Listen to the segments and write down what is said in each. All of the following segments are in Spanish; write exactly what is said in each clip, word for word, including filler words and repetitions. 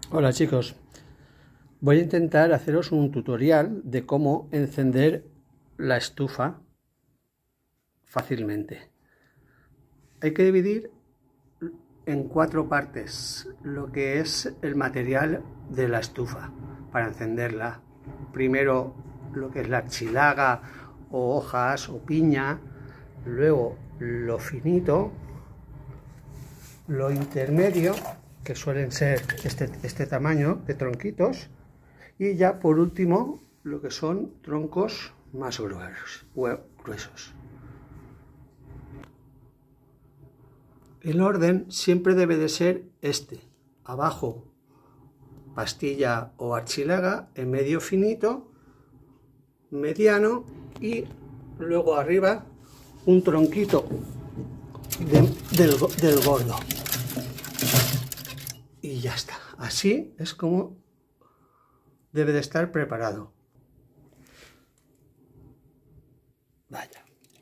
Hola chicos, voy a intentar haceros un tutorial de cómo encender la estufa fácilmente. Hay que dividir en cuatro partes lo que es el material de la estufa para encenderla. Primero lo que es la chilaga o hojas o piña, luego lo finito, lo intermedio, que suelen ser este, este tamaño de tronquitos, y ya por último lo que son troncos más gruesos. El orden siempre debe de ser este: abajo pastilla o archilaga, en medio finito, mediano y luego arriba un tronquito de, del, del gordo. Y ya está. Así es como debe de estar preparado. Vaya.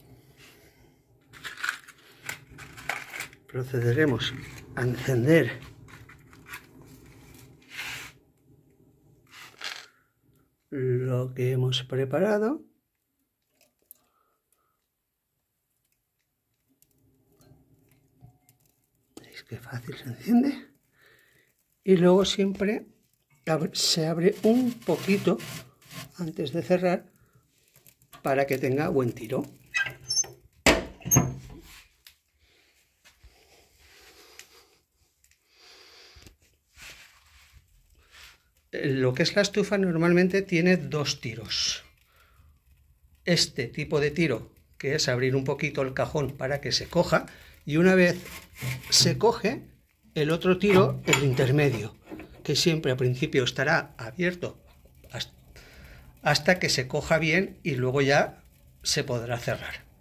Procederemos a encender lo que hemos preparado. ¿Veis qué fácil se enciende? Y luego siempre se abre un poquito antes de cerrar para que tenga buen tiro. Lo que es la estufa normalmente tiene dos tiros. Este tipo de tiro, que es abrir un poquito el cajón para que se coja, y una vez se coge, el otro tiro, el intermedio, que siempre al principio estará abierto hasta que se coja bien y luego ya se podrá cerrar.